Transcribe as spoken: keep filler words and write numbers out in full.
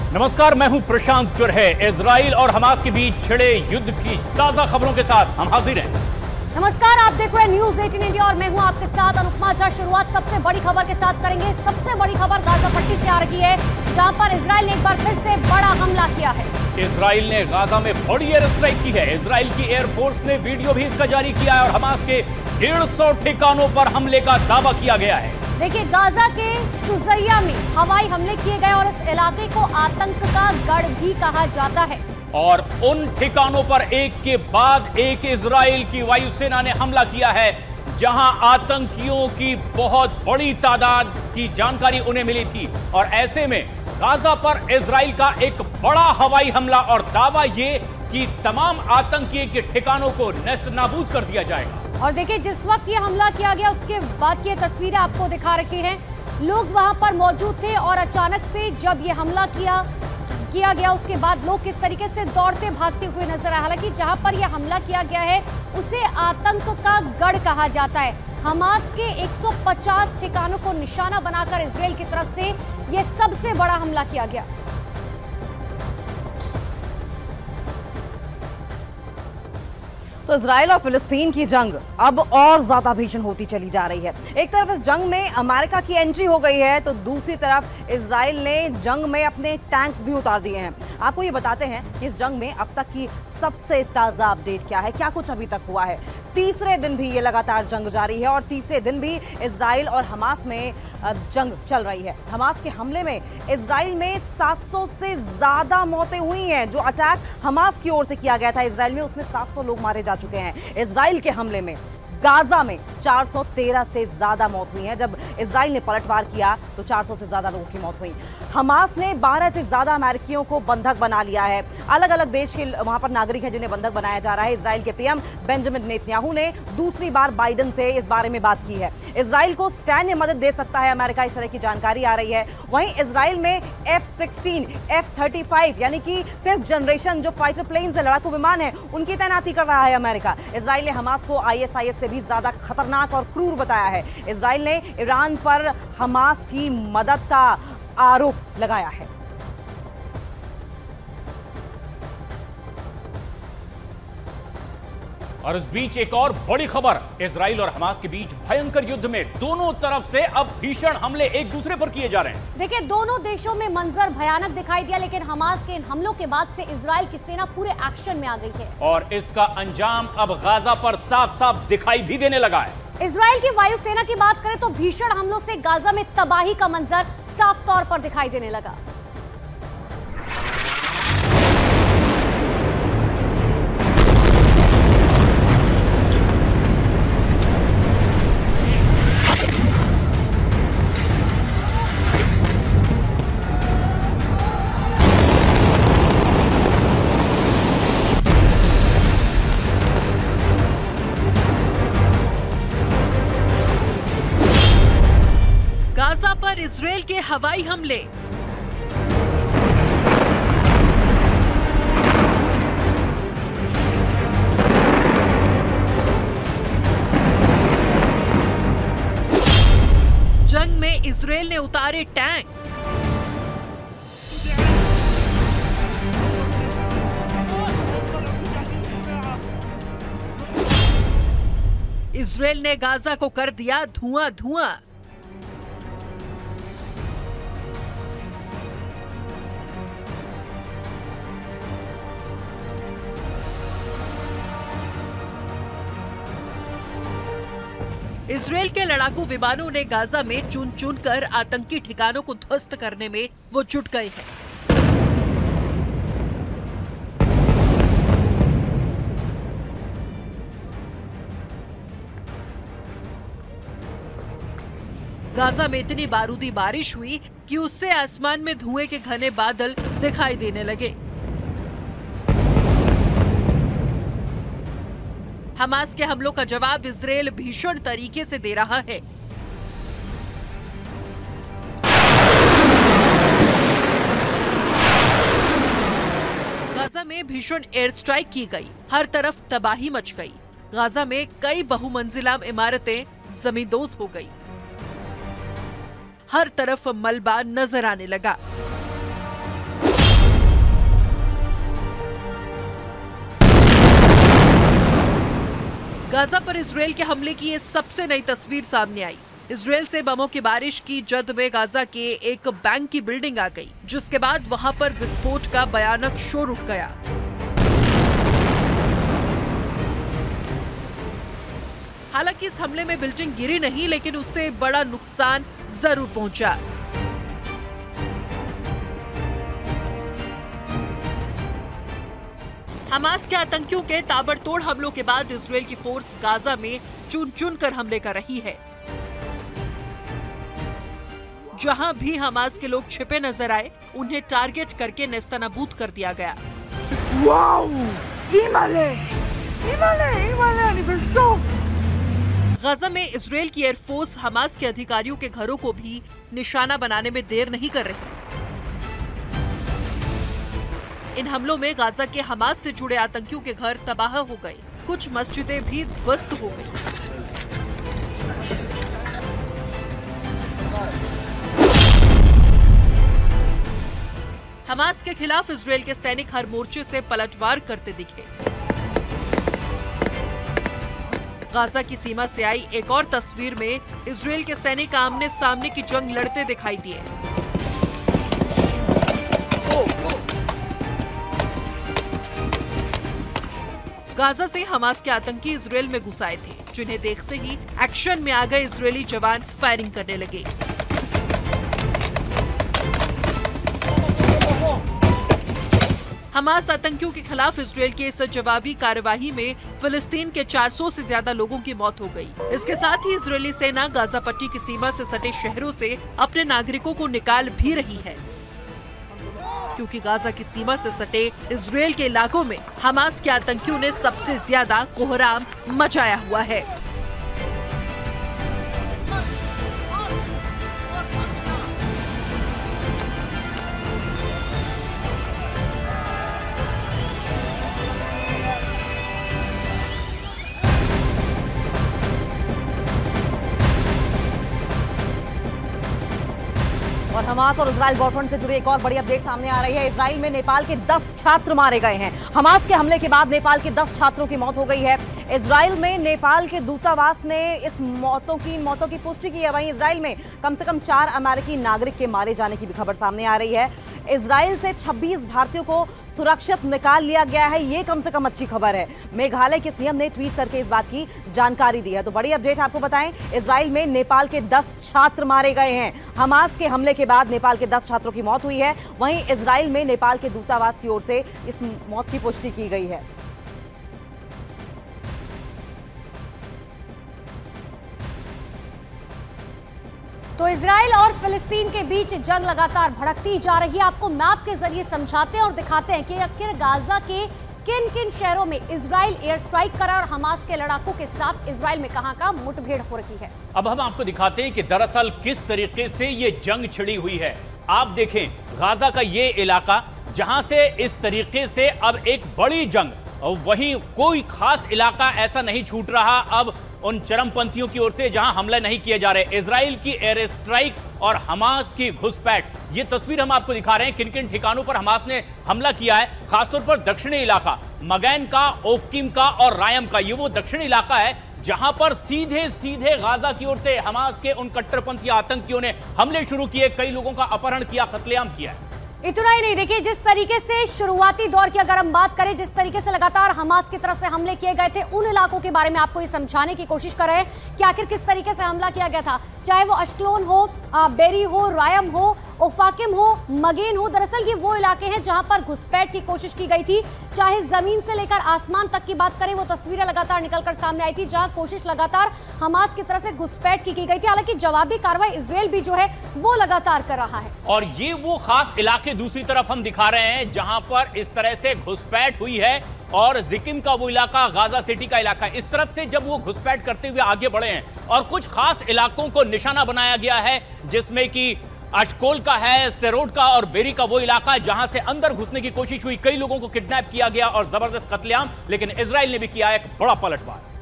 नमस्कार, मैं हूं प्रशांत चुरहे। इजराइल और हमास के बीच छिड़े युद्ध की ताजा खबरों के साथ हम हाजिर हैं। नमस्कार, आप देख रहे हैं न्यूज अठारह इंडिया और मैं हूं आपके साथ अनुपमा झा। शुरुआत सबसे बड़ी खबर के साथ करेंगे। सबसे बड़ी खबर गाजा पट्टी से आ रही है, जहां पर इजराइल ने एक बार फिर से बड़ा हमला किया है। इजराइल ने गाजा में बड़ी एयर स्ट्राइक की है। इजराइल की एयरफोर्स ने वीडियो भी इसका जारी किया है और हमास के डेढ़ सौ ठिकानों पर हमले का दावा किया गया है। देखिए, गाजा के शुजैया में हवाई हमले किए गए और इस इलाके को आतंक का गढ़ भी कहा जाता है। और उन ठिकानों पर एक के बाद एक इजराइल की वायुसेना ने हमला किया है, जहां आतंकियों की बहुत बड़ी तादाद की जानकारी उन्हें मिली थी। और ऐसे में गाजा पर इजराइल का एक बड़ा हवाई हमला और दावा ये कि तमाम आतंकी के ठिकानों को नेस्त नाबूद कर दिया जाएगा। और देखिए, जिस वक्त ये हमला किया गया उसके बाद की तस्वीरें आपको दिखा रखी हैं। लोग वहां पर मौजूद थे और अचानक से जब ये हमला किया किया गया उसके बाद लोग किस तरीके से दौड़ते भागते हुए नजर आए। हालांकि जहां पर यह हमला किया गया है उसे आतंक का गढ़ कहा जाता है। हमास के एक सौ पचास ठिकानों को निशाना बनाकर इजराइल की तरफ से यह सबसे बड़ा हमला किया गया। तो इजराइल और फिलिस्तीन की जंग अब और ज्यादा भीषण होती चली जा रही है। एक तरफ इस जंग में अमेरिका की एंट्री हो गई है, तो दूसरी तरफ इजराइल ने जंग में अपने टैंक्स भी उतार दिए हैं। आपको ये बताते हैं कि इस जंग में अब तक की सबसे ताजा अपडेट क्या है, क्या कुछ अभी तक हुआ है। तीसरे दिन भी ये लगातार जंग जारी है और तीसरे दिन भी इजराइल और हमास में जंग चल रही है। हमास के हमले में इजराइल में सात सौ से ज्यादा मौतें हुई हैं। जो अटैक हमास की ओर से किया गया था इजराइल में, उसमें सात सौ लोग मारे जा चुके हैं। इजराइल के हमले में गाजा में चार सौ तेरह से ज्यादा मौत हुई है। जब इजराइल ने पलटवार किया तो चार सौ से ज्यादा लोगों की मौत हुई। हमास ने बारह से ज्यादा अमेरिकियों को बंधक बना लिया है। अलग अलग देश के वहां पर नागरिक हैं जिन्हें बंधक बनाया जा रहा है। इजराइल के पीएम बेंजामिन नेतन्याहू ने दूसरी बार बाइडेन से इस बारे में बात की है। इजराइल को सैन्य मदद दे सकता है अमेरिका, इस तरह की जानकारी आ रही है। वहीं इजराइल में F sixteen, F thirty five यानी कि फिफ्थ जनरेशन जो फाइटर प्लेन से लड़ाकू विमान है, उनकी तैनाती कर रहा है अमेरिका। इजराइल ने हमास को आईएसआईएस से भी ज्यादा खतरनाक और क्रूर बताया है। इजराइल ने ईरान पर हमास की मदद का आरोप लगाया है। और इस बीच एक और बड़ी खबर, इजराइल और हमास के बीच भयंकर युद्ध में दोनों तरफ से अब भीषण हमले एक दूसरे पर किए जा रहे हैं। देखिए, दोनों देशों में मंजर भयानक दिखाई दिया, लेकिन हमास के इन हमलों के बाद से इजराइल की सेना पूरे एक्शन में आ गई है और इसका अंजाम अब गाजा पर साफ साफ दिखाई भी देने लगा है। इजराइल की वायुसेना की बात करें तो भीषण हमलों से गाजा में तबाही का मंजर साफ तौर पर दिखाई देने लगा। गाजा पर इजराइल के हवाई हमले। जंग में इजराइल ने उतारे टैंक। इजराइल ने गाजा को कर दिया धुआं धुआं। इजराइल के लड़ाकू विमानों ने गाजा में चुन चुन कर आतंकी ठिकानों को ध्वस्त करने में वो जुट गए हैं। गाजा में इतनी बारूदी बारिश हुई कि उससे आसमान में धुएं के घने बादल दिखाई देने लगे। हमास के हमलों का जवाब इजराइल भीषण तरीके से दे रहा है। गाजा में भीषण एयर स्ट्राइक की गई, हर तरफ तबाही मच गई। गाजा में कई बहुमंजिला इमारतें जमींदोज हो गई, हर तरफ मलबा नजर आने लगा। गाजा पर इजरायल के हमले की ये सबसे नई तस्वीर सामने आई। इजरायल से बमों की बारिश की जद में गाजा के एक बैंक की बिल्डिंग आ गई, जिसके बाद वहां पर विस्फोट का भयानक शोर उठ गया। हालांकि इस हमले में बिल्डिंग गिरी नहीं, लेकिन उससे बड़ा नुकसान जरूर पहुंचा। हमास के आतंकियों के ताबड़तोड़ हमलों के बाद इजरायल की फोर्स गाजा में चुन चुन कर हमले कर रही है। जहां भी हमास के लोग छिपे नजर आए, उन्हें टारगेट करके नेस्तनाबूद कर दिया गया। गाजा में इजरायल की एयरफोर्स हमास के अधिकारियों के घरों को भी निशाना बनाने में देर नहीं कर रही। इन हमलों में गाजा के हमास से जुड़े आतंकियों के घर तबाह हो गए, कुछ मस्जिदें भी ध्वस्त हो गई। हमास के खिलाफ इजरायल के सैनिक हर मोर्चे से पलटवार करते दिखे। गाजा की सीमा से आई एक और तस्वीर में इजरायल के सैनिक आमने सामने की जंग लड़ते दिखाई दिए। गाजा से हमास के आतंकी इजरायल में घुस आए थे, जिन्हें देखते ही एक्शन में आ गए इजरायली जवान फायरिंग करने लगे। हमास आतंकियों के खिलाफ इजरायल की इस जवाबी कार्यवाही में फिलिस्तीन के चार सौ से ज्यादा लोगों की मौत हो गई। इसके साथ ही इजरायली सेना गाजा पट्टी की सीमा से सटे शहरों से अपने नागरिकों को निकाल भी रही है, क्योंकि गाजा की सीमा से सटे इजरायल के इलाकों में हमास के आतंकियों ने सबसे ज्यादा कोहराम मचाया हुआ है। और हमास और इजराइल वॉरफ्रंट से जुड़ी एक और बड़ी अपडेट सामने आ रही है। इजराइल में नेपाल के दस छात्र मारे गए हैं। हमास के हमले के बाद नेपाल के दस छात्रों की मौत हो गई है। इजराइल में नेपाल के दूतावास ने इस मौतों की मौतों की पुष्टि की है। वहीं इजराइल में कम से कम चार अमेरिकी नागरिक के मारे जाने की भी खबर सामने आ रही है। इजराइल से छब्बीस भारतीयों को सुरक्षित निकाल लिया गया है, ये कम से कम अच्छी खबर है। मेघालय के सीएम ने ट्वीट करके इस बात की जानकारी दी है। तो बड़ी अपडेट आपको बताएं, इजराइल में नेपाल के दस छात्र मारे गए हैं। हमास के हमले के बाद नेपाल के दस छात्रों की मौत हुई है। वहीं इजराइल में नेपाल के दूतावास की ओर से इस मौत की पुष्टि की गई है। तो इजराइल और फिलिस्तीन के बीच जंग लगातार भड़कती जा रही है। आपको मैप के जरिए समझाते हैं और दिखाते हैं कि आखिर गाजा के किन किन शहरों में इजराइल एयर स्ट्राइक करा और हमास के लड़ाकों के साथ इजराइल में कहां का मुठभेड़ हो रही है। अब हम आपको दिखाते हैं कि दरअसल किस तरीके से ये जंग छिड़ी हुई है। आप देखें, गाजा का ये इलाका जहां से इस तरीके से अब एक बड़ी जंग, और वहीं कोई खास इलाका ऐसा नहीं छूट रहा अब उन चरमपंथियों की ओर से जहां हमले नहीं किए जा रहे। इजराइल की एयर स्ट्राइक और हमास की घुसपैठ, ये तस्वीर हम आपको दिखा रहे हैं किन किन ठिकानों पर हमास ने हमला किया है। खासतौर पर दक्षिणी इलाका मगैन का, ओफकीम का और रायम का, ये वो दक्षिणी इलाका है जहां पर सीधे सीधे गाजा की ओर से हमास के उन कट्टरपंथी आतंकियों ने हमले शुरू किए, कई लोगों का अपहरण किया, कत्लेआम किया है। इतना ही नहीं, देखिए जिस तरीके से शुरुआती दौर की अगर हम बात करें, जिस तरीके से लगातार हमास की तरफ से हमले किए गए थे, उन इलाकों के बारे में आपको ये समझाने की कोशिश कर रहे हैं कि आखिर किस तरीके से हमला किया गया था। चाहे वो अश्कलोन हो, बेरी हो, रायम हो, ओफाकिम हो, मगेन हो, दरअसल ये वो इलाके हैं जहां पर घुसपैठ की कोशिश की गई थी। चाहे जमीन से लेकर आसमान तक की बात करें, वो तस्वीरें लगातार निकलकर सामने आई थी जहां कोशिश लगातार हमास की तरफ से घुसपैठ की, की गई थी। हालांकि जवाबी कार्रवाई इजराइल भी जो है वो लगातार कर रहा है। और ये वो खास इलाके दूसरी तरफ हम दिखा रहे हैं जहां पर इस तरह से घुसपैठ हुई है, और जिकिम का वो इलाका, गाजा सिटी का इलाका, इस तरफ से जब वो घुसपैठ करते हुए आगे बढ़े हैं और कुछ खास इलाकों को निशाना बनाया गया है, जिसमें कि अशकोल का है, स्टेरोड का और बेरी का वो इलाका जहां से अंदर घुसने की कोशिश हुई, कई लोगों को किडनैप किया गया और जबरदस्त कत्लेआम, लेकिन इजराइल ने भी किया एक बड़ा पलटवार।